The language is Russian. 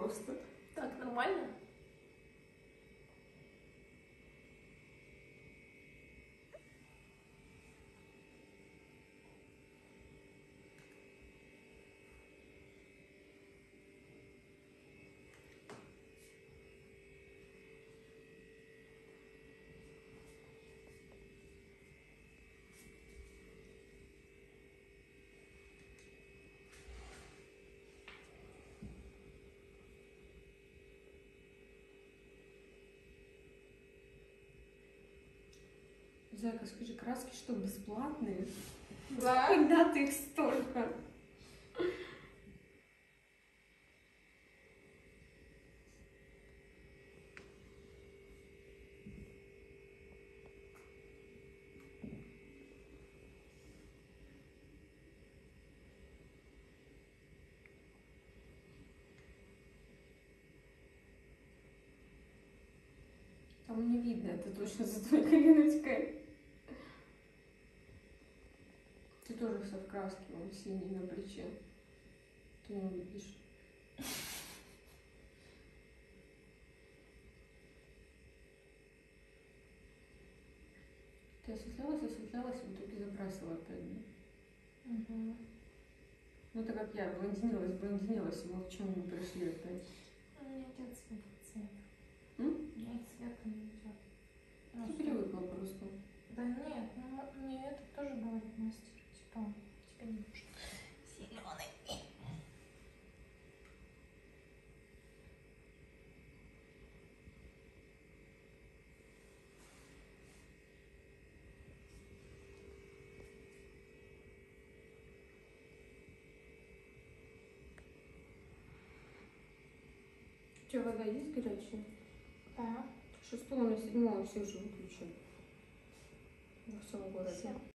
просто. Так, нормально? Зайка, скажи, краски что, бесплатные? Да. Когда ты их столько? Там не видно, это точно за твоей коленочкой. Ты тоже вся в краске, он синий на плече. Ты не видишь. Ты осветлялась, и в итоге забрасывала опять. Угу. Ну это как я, блондинилась, и мы к чему не пришли опять. У меня идет цвет. У меня цвета не идет. Ты привыкла просто. Да нет, ну мне это тоже говорит мастер. Типа, тебе не нужен зеленый. У тебя вода есть горячая? Да. 6 на 7 все уже выключили. Во всем городе.